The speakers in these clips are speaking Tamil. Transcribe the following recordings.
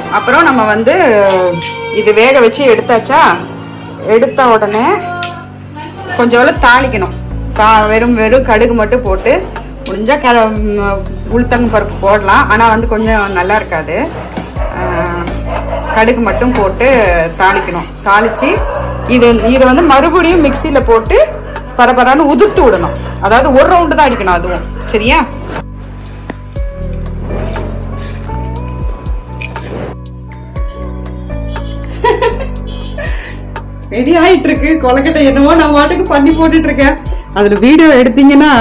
அப்புறம் நம்ம வந்து இது வேக வச்சு எடுத்தாச்சா, எடுத்த உடனே கொஞ்சோல தாளிக்கணும். வெறும் கடுகு மட்டும் போட்டு, முடிஞ்சா உளுத்தங்க பருப்பு போடலாம், ஆனால் வந்து கொஞ்சம் நல்லா இருக்காது. கடுகு மட்டும் போட்டு தாளிக்கணும். தாளித்து இதை வந்து மறுபடியும் மிக்சியில் போட்டு பரபரான்னு உதிர்த்து விடணும். அதாவது ஒரு ரவுண்டு தான் அடிக்கணும் அதுவும். சரியா? ரெடி ஆயிட்டு இருக்கு கொலக்கட்டை. என்னவோ நான் பாட்டுக்கு பண்ணி போட்டுட்டு இருக்கேன். அதுல வீடியோ எடுத்தீங்கன்னா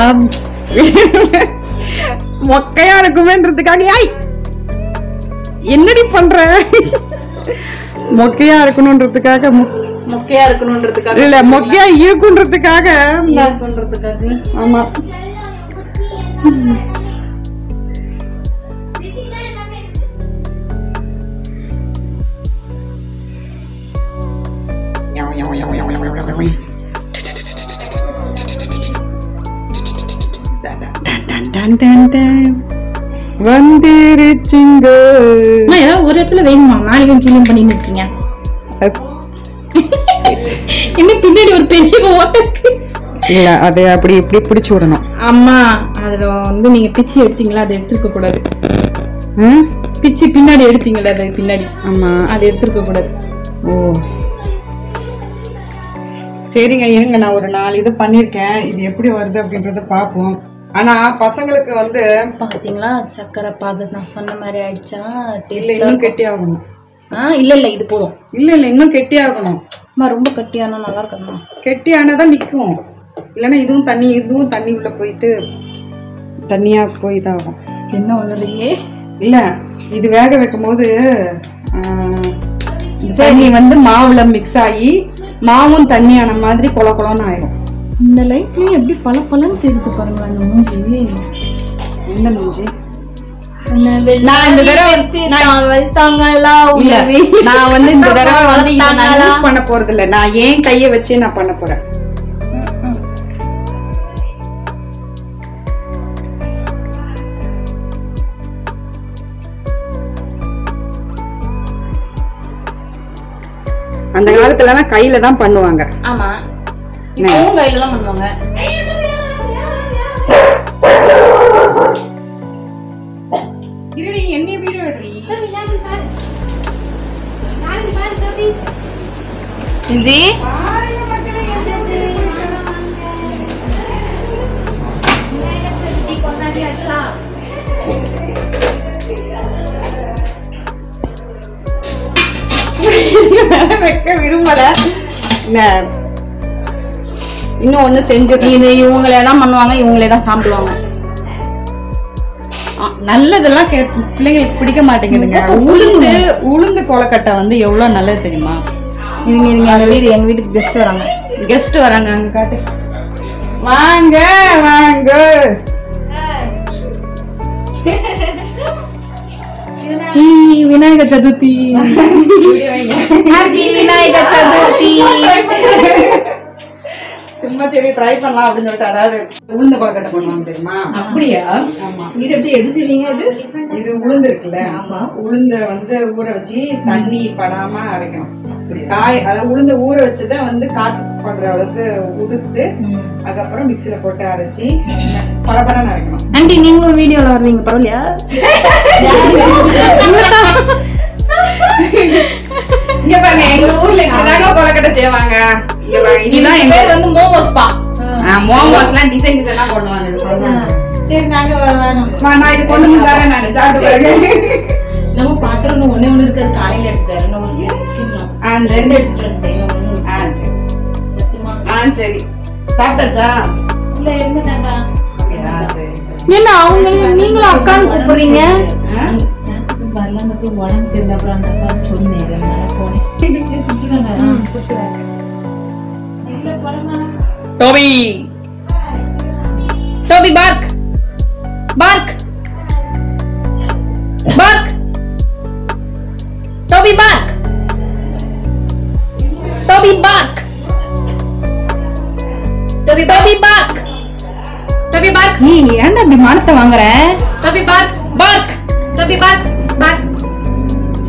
மொக்கையா இருக்குமேன்றதுக்காக என்னடி பண்ற, மொக்கையா இருக்கணும்ன்றதுக்காக இல்ல, மொக்கையா இருக்குன்றதுக்காக. ஆமா, வந்துருச்சுங்க. ஒரு இடத்துல வேணுமா? நாளைக்கு கிளீன் பண்ணிட்டு இருக்கீங்க. இன்னும் பின்னாடி ஒரு பெரிய ஓட்டை இருக்கு. இல்ல, அதை அப்படி இப்படி பிடிச்சு விடணும். அம்மா, அதுல வந்து நீங்க பிச்சு எடுத்தீங்களா? அதை எடுத்துக்க கூடாது. பிச்சு பின்னாடி எடுத்தீங்களா? அது பின்னாடி. ஆமா, அதை எடுத்துக்க கூடாது. ஓ சரிங்க, இருங்க. நான் ஒரு 4 இது பண்ணிருக்கேன். இது எப்படி வருது அப்படின்றத பாப்போம். ஆனா பசங்களுக்கு வந்து பாத்தீங்களா, சக்கரை பாகு நான் சொன்ன மாதிரி ஆயிடுச்சா? இன்னும் கெட்டி ஆகணும். இல்ல இல்ல, இது போதும். இல்ல இன்னும் கெட்டி ஆகணும். ரொம்ப கெட்டியானா நல்லா இருக்கணுமா? கெட்டியானதான் நிக்கும். இல்லைன்னா இதுவும் தண்ணி உள்ள போயிட்டு தண்ணியா போய் இதாகும். என்ன ஒண்ணுலீங்க? இல்ல, இது வேக வைக்கும் போது தண்ணி வந்து மாவுல மிக்ஸ் ஆகி மாவும் தண்ணியான மாதிரி கொல கொலன்னு ஆயிடும். இந்த லைட்லயே எப்படி பல பலன்னு தெரியுது பாருங்களா இந்த மூஞ்சி. எந்த மூஞ்சி? நான் இந்த தடவை வந்து யூஸ் பண்ண போறது இல்ல. நான் ஏன் கைய வச்சு நான் பண்ண போறேன். அந்த காலத்துல எல்லாம் கையில தான் பண்ணுவாங்க. ஆமா, இப்பவும் கையில தான் பண்ணுவாங்க. இருடி, என்ன வீடியோ எடுறீ? இசி வைக்க விரும்பல. இன்னும் ஒண்ணு செஞ்சு இது இவங்களே தான் பண்ணுவாங்க, இவங்களே தான் சாப்பிடுவாங்க. நல்லதெல்லாம் பிள்ளைங்களுக்கு பிடிக்க மாட்டேங்குதுங்க. உளுந்து கொலக்கட்டை வந்து எவ்வளவு நல்லது தெரியுமா? எங்க வீட்டுக்கு கெஸ்ட் வராங்க. அங்க காட்டு. வாங்க வாங்க. விநாயகர் சதுர்த்தி. விநாயகர் சதுர்த்தி. சும்மா சரி ட்ரை பண்ணலாம் அப்படின்னு சொல்லிட்டு, அதாவது உளுந்து கொலக்கட்டை பண்ணுவாங்க தெரியுமா? அப்படியா? ஆமா. இது எப்படி எது செய்வீங்க? இது உளுந்து இருக்குல்ல, உளுந்த வந்து ஊற வச்சு தண்ணி படாம அரைக்கணும். அதாவது உளுந்த ஊற வச்சத வந்து காத்து பண்ற அளவுக்கு உதிர்த்து அதுக்கப்புறம் மிக்சில போட்டு அரைச்சி பரபரன்னு அரைக்கணும். ஆண்டி, நீங்களும் வீடியோல வருவீங்க பரவாயில்லையா? இங்க பாருங்க, எங்க ஊர்ல இப்படிதாங்க கொலக்கட்டை செய்வாங்க. இங்க பாருங்க, இதுதான் எங்க வந்து மோமோஸ் பா. மோமோஸ்லாம் டிசைனா பண்ணுவாங்க. சரி, நாங்க நான் இது கொண்டு வந்து தரேன். நான் சாப்பிட்டு பாருங்க. நம்ம பாத்திரம் ஒண்ணே ஒண்ணு இருக்காது, காலையில எடுத்துட்டு சரி சாப்பிட்டாச்சா? என்ன அவங்களும் நீங்களும் அக்கான்னு கூப்பிடுறீங்க? உடம்பு சரியில்லை, அப்புறம் அந்த அக்கா சொன்னேன். டோபி பார்க் பார்க் பார்க். டோபி பார்க் டோபி பார்க் டோபி பார்க் டோபி பார்க். நீ ஏன்டா இப்படி மானத்தை வாங்குற? டோபி பார்க் பார்க் டோபி பார்க் பார்க்.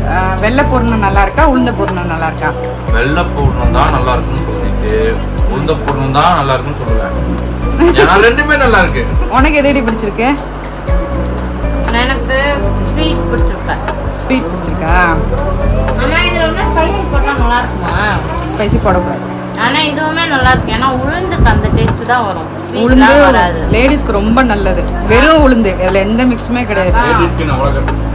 வெள்ளை பூர்ணம் நல்லா இருக்கா உளுந்த பூர்ணம் நல்லா இருக்கா? வெள்ளை பூர்ணம் தான் நல்லா இருக்குன்னு சொல்லிட்டு உளுந்த பூர்ணம் தான் நல்லா இருக்குன்னு சொல்லுவேன். ஏன்னா ரெண்டுமே நல்லா இருக்கு. உனக்கு எது பிடிச்சிருக்கு? எனக்கு ஸ்வீட் பிடிச்சிருக்கு. ஸ்வீட் பிடிச்சிருக்கா? ஆனா இதுல ஒண்ணு ஸ்பைசி போட்டா நல்லா இருக்குமா? ஸ்பைசி போடக்கூடாது. ஆனா இதுவுமே நல்லா இருக்கு. ஏன்னா உளுந்துக்கு அந்த டேஸ்ட் தான் வரும். உளுந்து லேடிஸ்க்கு ரொம்ப நல்லது. வெறும் உளுந்து, இதுல எந்த மிக்ஸுமே கிடையாது. லேடிஸ்க்கு அவ்வளவு